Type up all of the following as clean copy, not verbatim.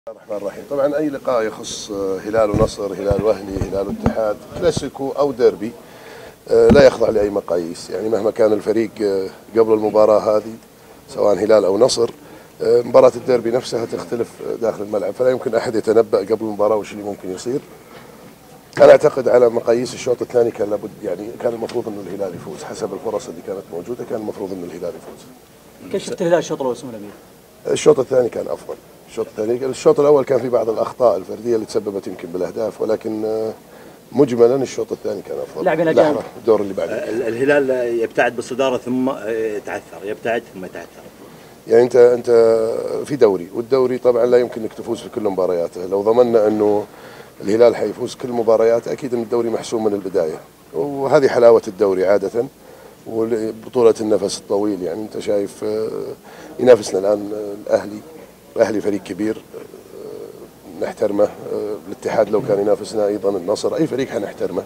الرحمن الرحيم. طبعا اي لقاء يخص هلال ونصر، هلال واهلي، هلال واتحاد، كلاسيكو او ديربي لا يخضع لاي مقاييس، يعني مهما كان الفريق قبل المباراه هذه سواء هلال او نصر، مباراه الديربي نفسها تختلف داخل الملعب، فلا يمكن احد يتنبأ قبل المباراه وش اللي ممكن يصير. انا اعتقد على مقاييس الشوط الثاني كان لابد، يعني كان المفروض انه الهلال يفوز حسب الفرص اللي كانت موجوده، كان المفروض انه الهلال يفوز. كيف شفت الهلال الشوط الاول سمو الامير؟ الشوط الثاني كان افضل. الشوط الاول كان في بعض الاخطاء الفرديه اللي تسببت يمكن بالاهداف، ولكن مجملا الشوط الثاني كان افضل. لاعبين اجانب. الدور اللي بعده الهلال يبتعد بالصداره ثم يتعثر، يبتعد ثم يتعثر. يعني انت في دوري، والدوري طبعا لا يمكن انك تفوز في كل مبارياته. لو ضمننا انه الهلال حيفوز كل مبارياته اكيد ان الدوري محسوم من البدايه، وهذه حلاوه الدوري عاده وبطوله النفس الطويل. يعني انت شايف ينافسنا الان الاهلي فريق كبير نحترمه، الاتحاد لو كان ينافسنا ايضا، النصر، اي فريق حنحترمه.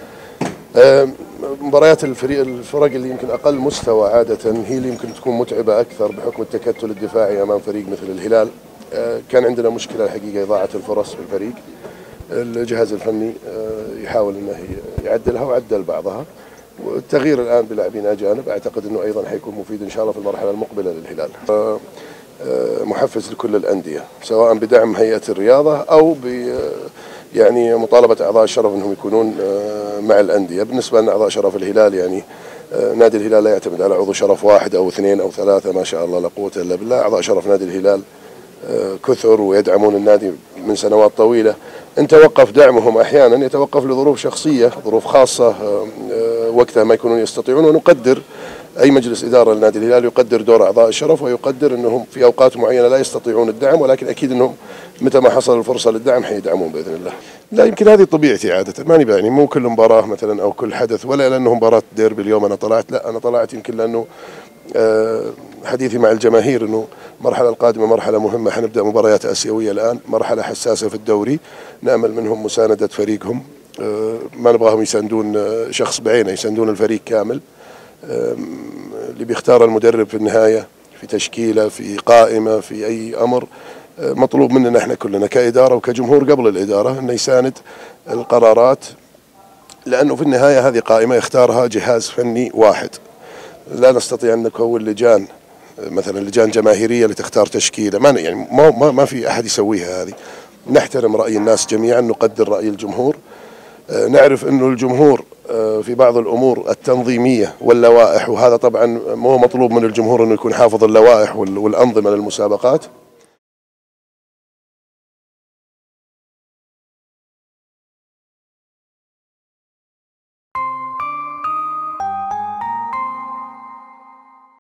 مباريات الفرق اللي يمكن اقل مستوى عاده هي اللي يمكن تكون متعبه اكثر بحكم التكتل الدفاعي امام فريق مثل الهلال. كان عندنا مشكله الحقيقه اضاعه الفرص في الفريق، الجهاز الفني يحاول انه يعدلها وعدل بعضها، والتغيير الان بلاعبين اجانب اعتقد انه ايضا حيكون مفيد ان شاء الله في المرحله المقبله للهلال. محفز لكل الانديه سواء بدعم هيئه الرياضه او يعني مطالبه اعضاء الشرف انهم يكونون مع الانديه. بالنسبه لنا اعضاء شرف الهلال، يعني نادي الهلال لا يعتمد على عضو شرف واحد او اثنين او ثلاثه، ما شاء الله لا قوه الا بالله. اعضاء شرف نادي الهلال كثر ويدعمون النادي من سنوات طويله. ان توقف دعمهم احيانا يتوقف لظروف شخصيه، ظروف خاصه وقتها ما يكونون يستطيعون، ونقدر اي مجلس اداره لنادي الهلال يقدر دور اعضاء الشرف ويقدر انهم في اوقات معينه لا يستطيعون الدعم، ولكن اكيد انهم متى ما حصل الفرصه للدعم حيدعمون باذن الله. لا يمكن هذه طبيعتي عاده، ماني يعني مو كل مباراه مثلا او كل حدث، ولا لانه مباراه ديربي اليوم انا طلعت، لا انا طلعت يمكن لانه حديثي مع الجماهير انه المرحله القادمه مرحله مهمه، حنبدا مباريات اسيويه الان، مرحله حساسه في الدوري، نامل منهم مسانده فريقهم، ما نبغاهم يساندون شخص بعينه، يساندون الفريق كامل. اللي بيختار المدرب في النهايه في تشكيله في قائمه في اي امر، مطلوب مننا احنا كلنا كاداره وكجمهور قبل الاداره انه يساند القرارات، لانه في النهايه هذه قائمه يختارها جهاز فني واحد. لا نستطيع ان نكون لجان مثلا لجان جماهيريه لتختار تشكيله، ما في احد يسويها هذه. نحترم راي الناس جميعا، نقدر راي الجمهور، نعرف انه الجمهور في بعض الامور التنظيميه واللوائح، وهذا طبعا مو مطلوب من الجمهور انه يكون حافظ اللوائح والانظمه للمسابقات.